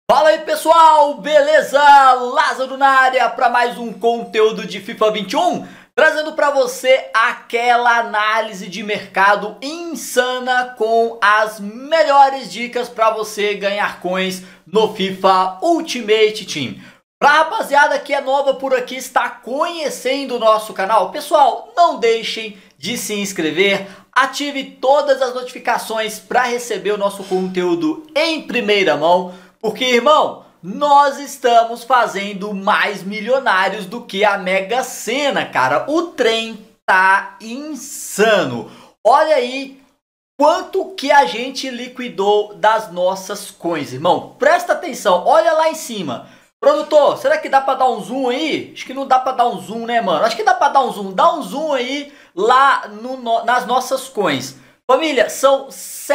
Fala aí pessoal, beleza? Lázaro na área para mais um conteúdo de FIFA 21, trazendo para você aquela análise de mercado insana com as melhores dicas para você ganhar coins no FIFA Ultimate Team. Pra rapaziada que é nova por aqui, está conhecendo o nosso canal, pessoal, não deixem de se inscrever, ative todas as notificações para receber o nosso conteúdo em primeira mão. Porque, irmão, nós estamos fazendo mais milionários do que a Mega Sena, cara. O trem tá insano. Olha aí quanto que a gente liquidou das nossas coins, irmão. Presta atenção, olha lá em cima. Produtor, será que dá pra dar um zoom aí? Acho que não dá pra dar um zoom, né, mano? Acho que dá pra dar um zoom. Dá um zoom aí lá nas nossas coins. Família, são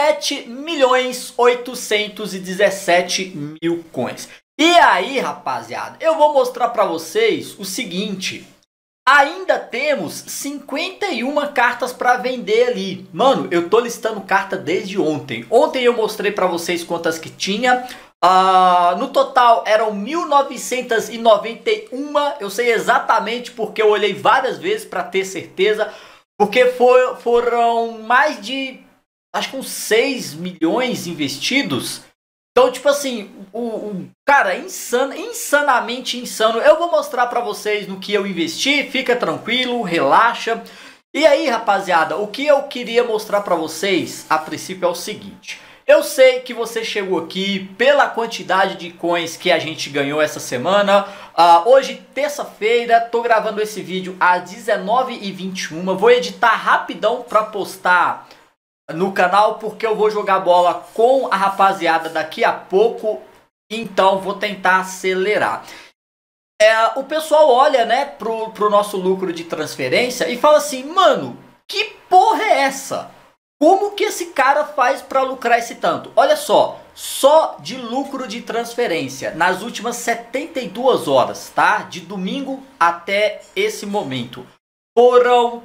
7.817.000 coins. E aí, rapaziada, eu vou mostrar pra vocês o seguinte. Ainda temos 51 cartas pra vender ali. Mano, eu tô listando carta desde ontem. Ontem eu mostrei pra vocês quantas que tinha. No total eram 1.991. Eu sei exatamente porque eu olhei várias vezes pra ter certeza. Porque foram mais de, acho que uns 6 milhões investidos. Então, tipo assim, cara, insanamente insano. Eu vou mostrar pra vocês no que eu investi. Fica tranquilo, relaxa. E aí, rapaziada, o que eu queria mostrar pra vocês, a princípio, é o seguinte. Eu sei que você chegou aqui pela quantidade de coins que a gente ganhou essa semana. Hoje, terça-feira, tô gravando esse vídeo às 19h21. Vou editar rapidão para postar no canal, porque eu vou jogar bola com a rapaziada daqui a pouco. Então, vou tentar acelerar. O pessoal olha, né, pro nosso lucro de transferência e fala assim, mano, que porra é essa? Como que esse cara faz para lucrar esse tanto? Olha só de lucro de transferência nas últimas 72 horas, tá? De domingo até esse momento. Foram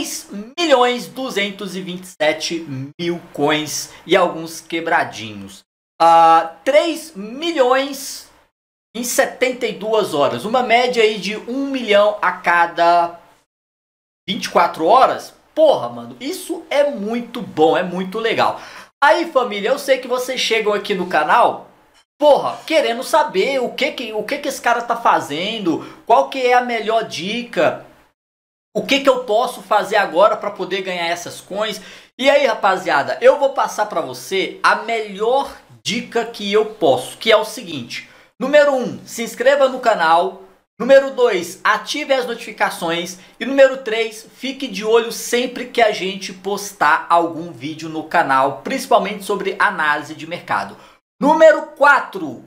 3.227.000 coins e alguns quebradinhos. 3 milhões em 72 horas. Uma média aí de 1 milhão a cada 24 horas. Porra, mano, isso é muito bom, é muito legal. Aí, família, eu sei que vocês chegam aqui no canal, porra, querendo saber o que esse cara tá fazendo, qual que é a melhor dica, o que eu posso fazer agora para poder ganhar essas coins. E aí, rapaziada, eu vou passar para você a melhor dica que eu posso, que é o seguinte. Número 1, se inscreva no canal. Número 2, ative as notificações. E número 3, fique de olho sempre que a gente postar algum vídeo no canal, principalmente sobre análise de mercado. Número 4,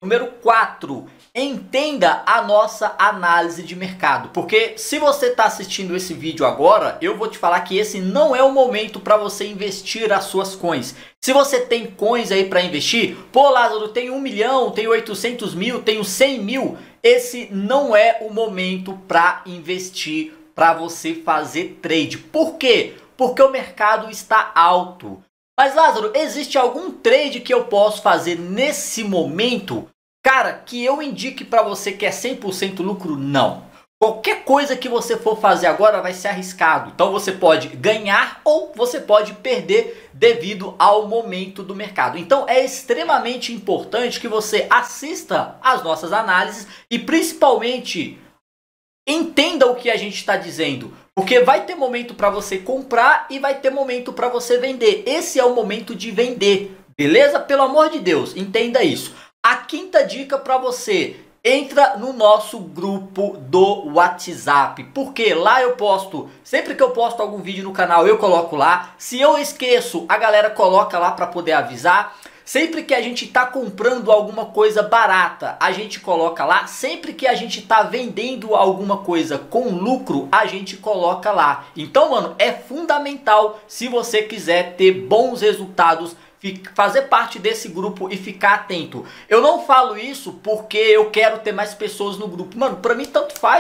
entenda a nossa análise de mercado. Porque se você está assistindo esse vídeo agora, eu vou te falar que esse não é o momento para você investir as suas coins. Se você tem coins aí para investir, pô, Lázaro, tem 1 milhão, tenho 800 mil, tenho 100 mil... Esse não é o momento para investir, para você fazer trade. Por quê? Porque o mercado está alto. Mas, Lázaro, existe algum trade que eu posso fazer nesse momento? Cara, que eu indique para você que é 100% lucro? Não. Qualquer coisa que você for fazer agora vai ser arriscado. Então você pode ganhar ou você pode perder devido ao momento do mercado. Então é extremamente importante que você assista às nossas análises e principalmente entenda o que a gente está dizendo. Porque vai ter momento para você comprar e vai ter momento para você vender. Esse é o momento de vender, beleza? Pelo amor de Deus, entenda isso. A quinta dica para você: entra no nosso grupo do WhatsApp, porque lá eu posto, sempre que eu posto algum vídeo no canal eu coloco lá. Se eu esqueço, a galera coloca lá para poder avisar. Sempre que a gente tá comprando alguma coisa barata, a gente coloca lá. Sempre que a gente tá vendendo alguma coisa com lucro, a gente coloca lá. Então, mano, é fundamental se você quiser ter bons resultados, fazer parte desse grupo e ficar atento. Eu não falo isso porque eu quero ter mais pessoas no grupo. Mano, pra mim tanto faz.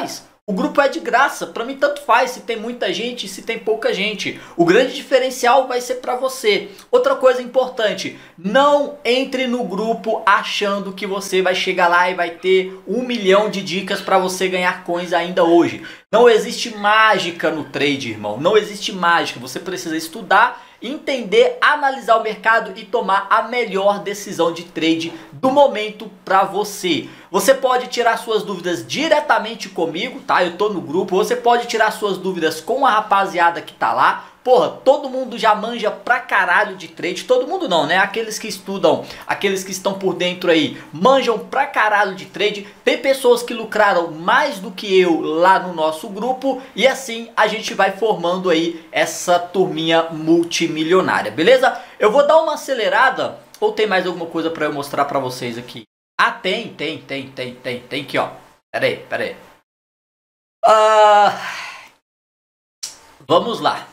O grupo é de graça, para mim tanto faz se tem muita gente, se tem pouca gente. O grande diferencial vai ser para você. Outra coisa importante, não entre no grupo achando que você vai chegar lá e vai ter 1 milhão de dicas para você ganhar coins ainda hoje. Não existe mágica no trade, irmão. Não existe mágica. Você precisa estudar, entender, analisar o mercado e tomar a melhor decisão de trade do momento para você. Você pode tirar suas dúvidas diretamente comigo, tá? Eu tô no grupo. Você pode tirar suas dúvidas com a rapaziada que tá lá. Porra, todo mundo já manja pra caralho de trade. Todo mundo não, né? Aqueles que estudam, aqueles que estão por dentro aí, manjam pra caralho de trade. Tem pessoas que lucraram mais do que eu lá no nosso grupo. E assim a gente vai formando aí essa turminha multimilionária, beleza? Eu vou dar uma acelerada. Ou tem mais alguma coisa pra eu mostrar pra vocês aqui? Ah, tem aqui, ó. Pera aí. Vamos lá.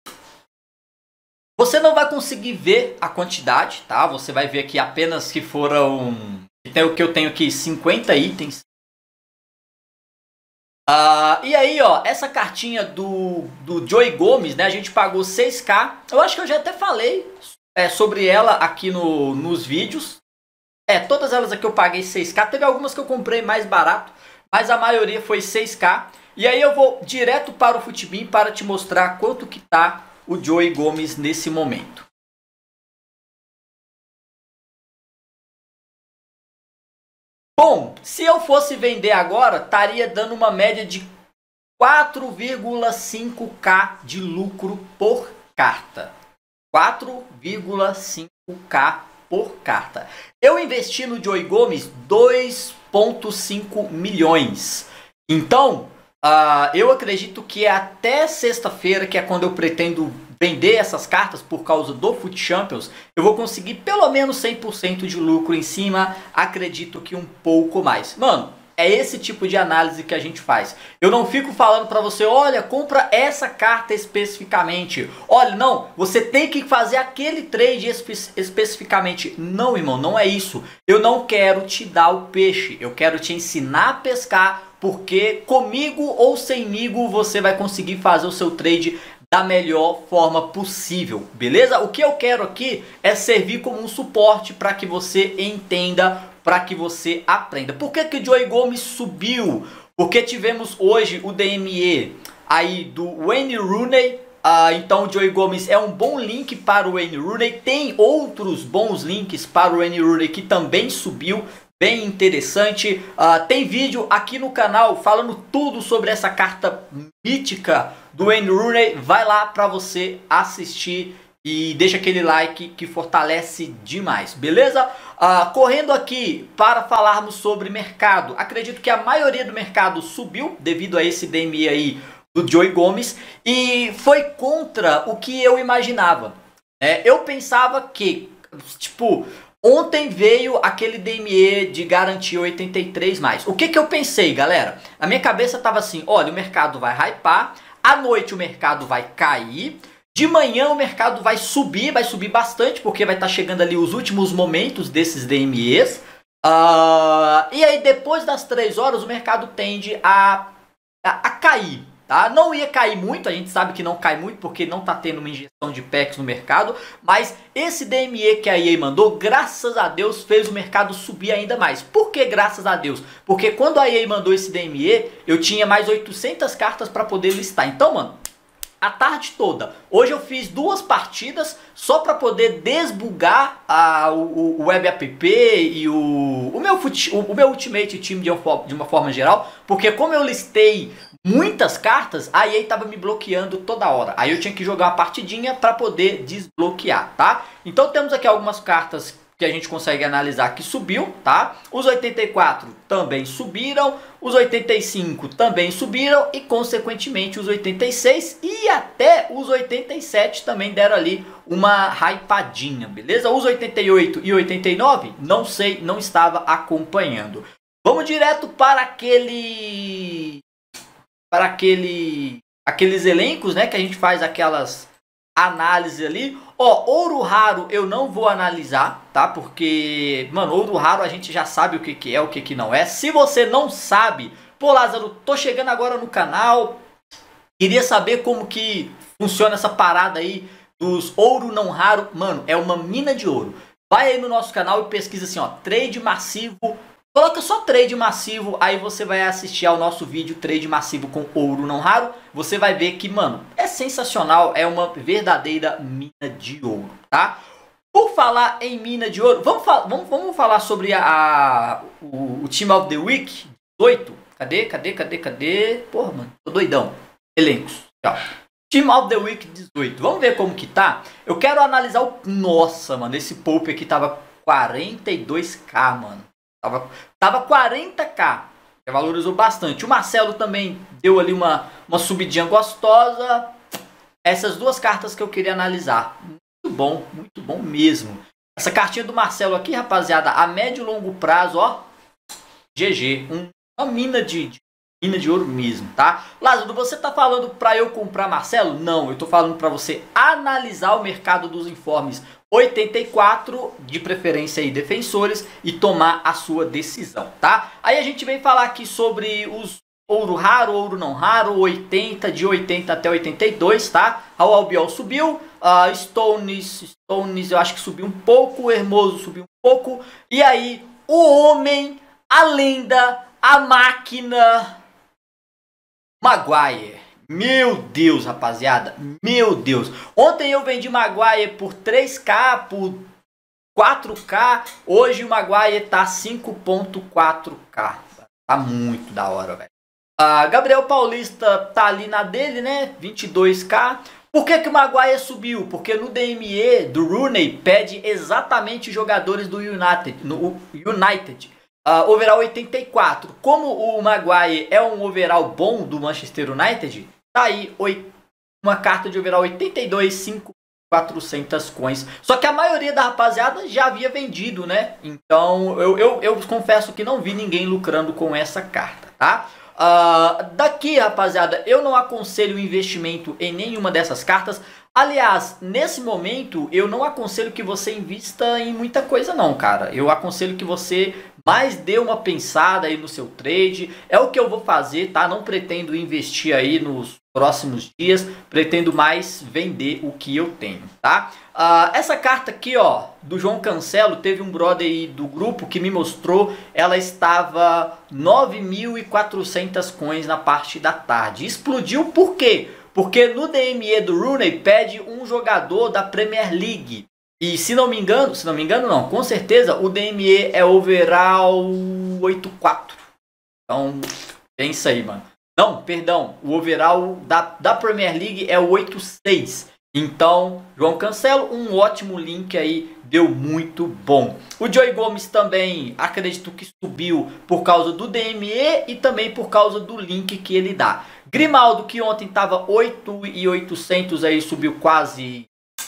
Você não vai conseguir ver a quantidade, tá? Você vai ver aqui apenas que foram... Tem o que eu tenho aqui, 50 itens. E aí, ó, essa cartinha do Joey Gomes, né? A gente pagou 6k. Eu acho que eu já até falei sobre ela aqui nos vídeos. Todas elas aqui eu paguei 6k. Teve algumas que eu comprei mais barato, mas a maioria foi 6k. E aí eu vou direto para o Futbin para te mostrar quanto que tá o Joey Gomes nesse momento. Bom, se eu fosse vender agora, estaria dando uma média de 4,5k de lucro por carta. 4,5k por carta. Eu investi no Joey Gomes 2,5 milhões. Então, eu acredito que até sexta-feira, que é quando eu pretendo vender essas cartas por causa do FUT Champions, eu vou conseguir pelo menos 100% de lucro em cima. Acredito que um pouco mais. Mano, é esse tipo de análise que a gente faz. Eu não fico falando pra você, olha, compra essa carta especificamente. Olha, não, você tem que fazer aquele trade especificamente. Não, irmão, não é isso. Eu não quero te dar o peixe. Eu quero te ensinar a pescar, porque comigo ou semigo você vai conseguir fazer o seu trade da melhor forma possível, beleza? O que eu quero aqui é servir como um suporte para que você entenda, para que você aprenda. Por que que o Joey Gomes subiu? Porque tivemos hoje o DME aí do Wayne Rooney. Então o Joey Gomes é um bom link para o Wayne Rooney. Tem outros bons links para o Wayne Rooney que também subiu. Bem interessante. Tem vídeo aqui no canal falando tudo sobre essa carta mítica do Wayne Rooney. Vai lá para você assistir e deixa aquele like que fortalece demais, beleza? Correndo aqui para falarmos sobre mercado. Acredito que a maioria do mercado subiu devido a esse DME aí do Joey Gomes e foi contra o que eu imaginava. Eu pensava que, tipo, ontem veio aquele DME de garantia 83+. O que que eu pensei, galera? A minha cabeça tava assim, olha, o mercado vai hypar, à noite o mercado vai cair, de manhã o mercado vai subir bastante, porque vai estar chegando ali os últimos momentos desses DMEs. E aí depois das 3 horas o mercado tende a cair. Tá? Não ia cair muito, a gente sabe que não cai muito porque não está tendo uma injeção de packs no mercado, mas esse DME que a EA mandou, graças a Deus, fez o mercado subir ainda mais. Por que graças a Deus? Porque quando a EA mandou esse DME, eu tinha mais 800 cartas para poder listar. Então, mano, a tarde toda. Hoje eu fiz 2 partidas só para poder desbugar o Web App e o meu Ultimate Team de uma forma geral, porque como eu listei muitas cartas, a EA tava me bloqueando toda hora. Aí eu tinha que jogar uma partidinha para poder desbloquear, tá? Então temos aqui algumas cartas que a gente consegue analisar que subiu, tá? Os 84 também subiram, os 85 também subiram e consequentemente os 86 e até os 87 também deram ali uma hypadinha, beleza? Os 88 e 89, não sei, não estava acompanhando. Vamos direto para aqueles elencos, né, que a gente faz aquelas análises ali. Ouro raro eu não vou analisar, tá? Porque, mano, ouro raro a gente já sabe o que que é, o que que não é. Se você não sabe, Pô, Lázaro, tô chegando agora no canal, queria saber como que funciona essa parada aí dos ouro não raro. Mano, é uma mina de ouro. Vai aí no nosso canal e pesquisa assim, ó, trade massivo. Coloca só trade massivo, aí você vai assistir ao nosso vídeo trade massivo com ouro não raro. Você vai ver que, mano, é sensacional, é uma verdadeira mina de ouro, tá? Por falar em mina de ouro, vamos falar sobre o Team of the Week 18. Cadê? Porra, mano, tô doidão. Elencos, ó. Team of the Week 18. Vamos ver como que tá? Eu quero analisar o... Nossa, mano, esse Pope aqui tava 42k, mano. Tava 40k. Valorizou bastante. O Marcelo também deu ali uma subidinha gostosa. Essas duas cartas que eu queria analisar. Muito bom mesmo. Essa cartinha do Marcelo aqui, rapaziada, a médio e longo prazo, ó. GG. Uma mina de ouro mesmo, tá? Lázaro, você tá falando pra eu comprar Marcelo? Não, eu tô falando pra você analisar o mercado dos informes 84, de preferência aí defensores, e tomar a sua decisão, tá? Aí a gente vem falar aqui sobre os ouro raro, ouro não raro, 80, de 80 até 82, tá? A Albiol subiu, Stones eu acho que subiu um pouco, Hermoso subiu um pouco, e aí o homem, a lenda, a máquina, Maguire. Meu Deus, rapaziada, meu Deus. Ontem eu vendi Maguire por 3k, por 4k. Hoje o Maguire tá 5.4k. Tá muito da hora, velho. Gabriel Paulista tá ali na dele, né? 22k. Por que o Maguire subiu? Porque no DME do Rooney pede exatamente jogadores do United. Overall 84. Como o Maguire é um overall bom do Manchester United, tá aí uma carta de overall 82, 5.400 coins. Só que a maioria da rapaziada já havia vendido, né? Então eu confesso que não vi ninguém lucrando com essa carta, tá? Daqui, rapaziada, eu não aconselho investimento em nenhuma dessas cartas. Aliás, nesse momento eu não aconselho que você invista em muita coisa não, cara. Eu aconselho que você mais dê uma pensada aí no seu trade. É o que eu vou fazer, tá? Não pretendo investir aí nos próximos dias. Pretendo mais vender o que eu tenho, tá? Essa carta aqui, ó, do João Cancelo, teve um brother aí do grupo que me mostrou. Ela estava 9.400 coins na parte da tarde. Explodiu por quê? Porque no DME do Rooney pede um jogador da Premier League. E se não me engano não, com certeza o DME é overall 84. Então, pensa aí, mano. Não, perdão, o overall da Premier League é o 86. Então, João Cancelo, um ótimo link aí, deu muito bom. O Joey Gomes também, acredito que subiu por causa do DME e também por causa do link que ele dá. Grimaldo, que ontem estava 8.800 aí, subiu quase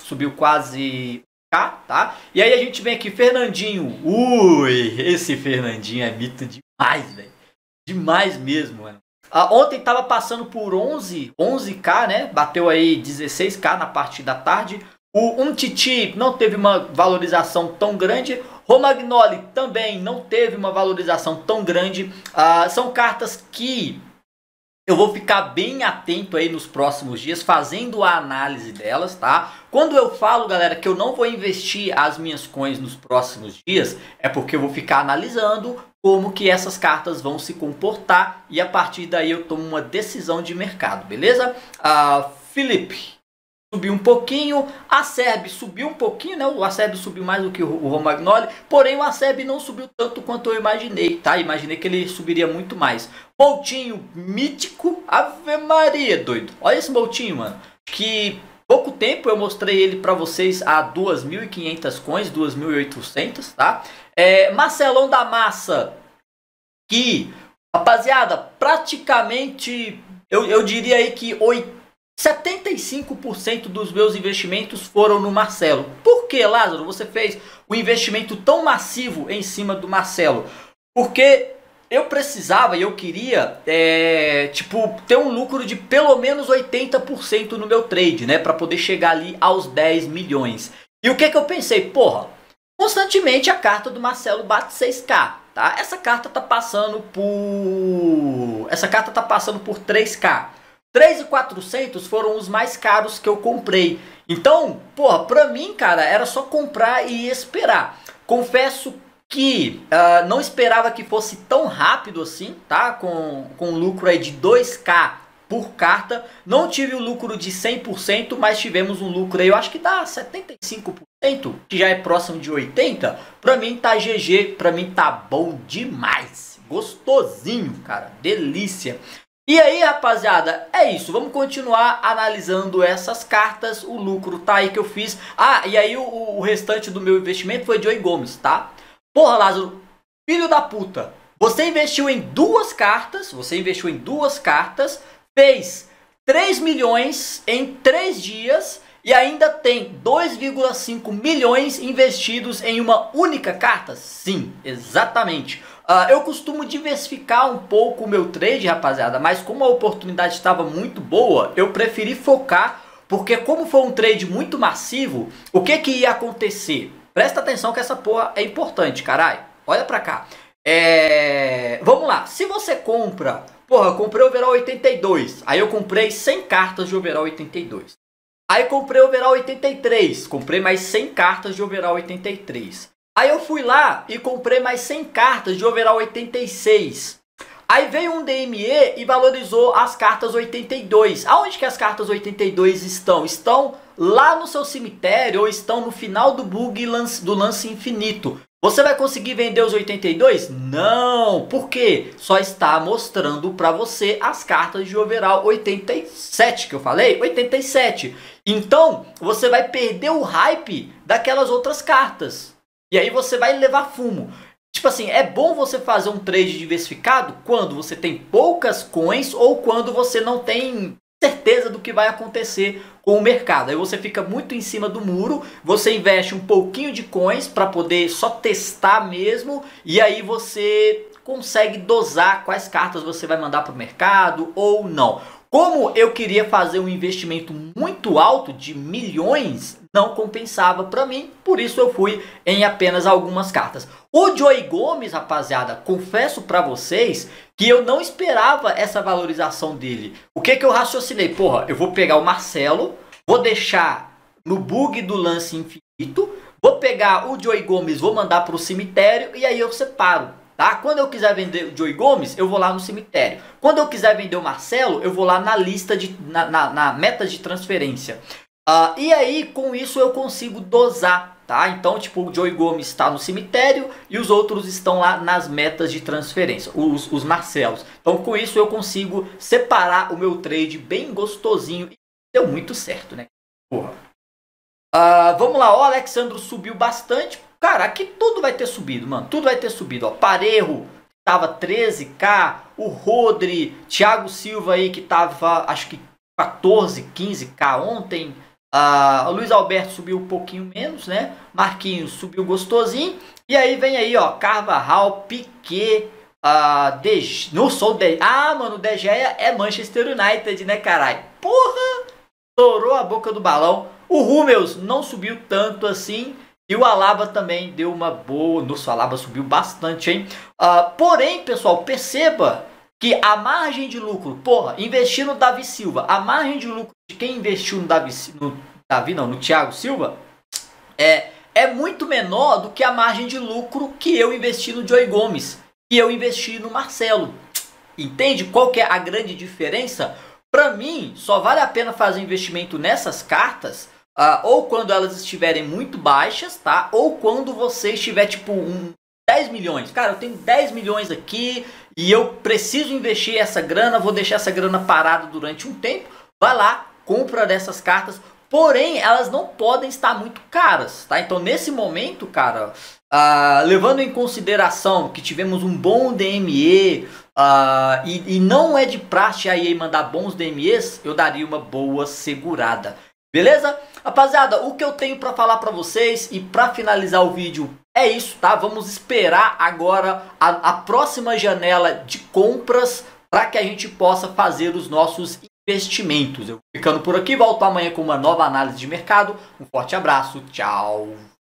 K, tá? E aí a gente vem aqui, Fernandinho. Ui, esse Fernandinho é mito demais, velho. Demais mesmo, mano. Ontem tava passando por 11k, né? Bateu aí 16k na parte da tarde. O Umtiti não teve uma valorização tão grande. Romagnoli também não teve uma valorização tão grande. São cartas que eu vou ficar bem atento aí nos próximos dias, fazendo a análise delas, tá? Quando eu falo, galera, que eu não vou investir as minhas coins nos próximos dias, é porque eu vou ficar analisando como que essas cartas vão se comportar e a partir daí eu tomo uma decisão de mercado, beleza? Felipe subiu um pouquinho, a Acerbi subiu um pouquinho, né? O Acerbi subiu mais do que o Romagnoli, porém o Acerbi não subiu tanto quanto eu imaginei, tá? Imaginei que ele subiria muito mais. Moutinho mítico, Ave Maria, doido. Olha esse Moutinho, mano, que pouco tempo eu mostrei ele pra vocês a 2.500 coins, 2.800, tá? Marcelão da Massa, que, rapaziada, praticamente, eu diria aí que 75% dos meus investimentos foram no Marcelo. Por que, Lázaro, você fez um investimento tão massivo em cima do Marcelo? Porque eu precisava e eu queria, ter um lucro de pelo menos 80% no meu trade, né? Para poder chegar ali aos 10 milhões. E o que eu pensei? Porra, constantemente a carta do Marcelo bate 6k. tá? Essa carta tá passando por 3K. 3.400 foram os mais caros que eu comprei. Então, porra, pra mim, cara, era só comprar e esperar. Confesso que não esperava que fosse tão rápido assim, tá? Com lucro aí de 2K por carta. Não tive o lucro de 100%, mas tivemos um lucro aí, eu acho que dá 75%, que já é próximo de 80%. Pra mim tá GG, pra mim tá bom demais. Gostosinho, cara, delícia. E aí, rapaziada, é isso. Vamos continuar analisando essas cartas. O lucro tá aí que eu fiz. Ah, e aí o restante do meu investimento foi de Joey Gomes, tá? Porra, Lázaro, filho da puta. Você investiu em duas cartas. Fez 3 milhões em 3 dias. E ainda tem 2,5 milhões investidos em uma única carta? Sim, exatamente. Eu costumo diversificar um pouco o meu trade, rapaziada, mas como a oportunidade estava muito boa, eu preferi focar, porque como foi um trade muito massivo, o que ia acontecer? Presta atenção que essa porra é importante, caralho. Olha pra cá. Vamos lá, se você compra, porra, eu comprei o overall 82, aí eu comprei 100 cartas de overall 82. Aí comprei o overall 83, comprei mais 100 cartas de overall 83. Aí eu fui lá e comprei mais 100 cartas de overall 86. Aí veio um DME e valorizou as cartas 82. Aonde que as cartas 82 estão? Estão lá no seu cemitério ou estão no final do bug do lance infinito. Você vai conseguir vender os 82? Não, porque só está mostrando para você as cartas de overall 87 que eu falei, 87. Então, você vai perder o hype daquelas outras cartas. E aí você vai levar fumo. Tipo assim, é bom você fazer um trade diversificado quando você tem poucas coins ou quando você não tem certeza do que vai acontecer com o mercado. Aí você fica muito em cima do muro, você investe um pouquinho de coins para poder só testar mesmo, e aí você consegue dosar quais cartas você vai mandar para o mercado ou não. Como eu queria fazer um investimento muito alto de milhões, não compensava para mim, por isso eu fui em apenas algumas cartas. O Joey Gomes, rapaziada, confesso para vocês que eu não esperava essa valorização dele. O que eu raciocinei? Porra, eu vou pegar o Marcelo, vou deixar no bug do lance infinito, vou pegar o Joey Gomes, vou mandar para o cemitério e aí eu separo. Tá? Quando eu quiser vender o Joey Gomes, eu vou lá no cemitério. Quando eu quiser vender o Marcelo, eu vou lá na lista na meta de transferência. E aí, com isso, eu consigo dosar, tá? Então, tipo, o Joey Gomes está no cemitério e os outros estão lá nas metas de transferência, os Marcelos. Então, com isso, eu consigo separar o meu trade bem gostosinho. E deu muito certo, né? Porra. Vamos lá, o Alexandro subiu bastante. Cara, aqui tudo vai ter subido, mano. Tudo vai ter subido, ó. Parejo tava 13k. O Rodri, Thiago Silva aí que tava, acho que 14, 15k ontem. O Luiz Alberto subiu um pouquinho menos, né? Marquinhos subiu gostosinho. E aí vem aí, ó, Carvajal, Piquet, não sou De... mano, o De Gea é Manchester United, né, caralho? Porra! Estourou a boca do balão. O Hummels não subiu tanto assim. E o Alaba também deu uma boa. Nossa, o Alaba subiu bastante, hein? Porém, pessoal, perceba que a margem de lucro, porra, investir no Davi Silva, a margem de lucro de quem investiu no Thiago Silva é muito menor do que a margem de lucro que eu investi no Joey Gomes, que eu investi no Marcelo. Entende qual que é a grande diferença? Para mim, só vale a pena fazer investimento nessas cartas ou quando elas estiverem muito baixas, tá? Ou quando você estiver tipo 10 milhões. Cara, eu tenho 10 milhões aqui e eu preciso investir essa grana, vou deixar essa grana parada durante um tempo. Vai lá, compra dessas cartas. Porém, elas não podem estar muito caras, tá? Então, nesse momento, cara, levando em consideração que tivemos um bom DME e não é de praxe a EA mandar bons DMEs, eu daria uma boa segurada. Beleza? Rapaziada, o que eu tenho para falar para vocês e para finalizar o vídeo é isso, tá? Vamos esperar agora a próxima janela de compras para que a gente possa fazer os nossos investimentos. Eu vou ficando por aqui, volto amanhã com uma nova análise de mercado. Um forte abraço, tchau!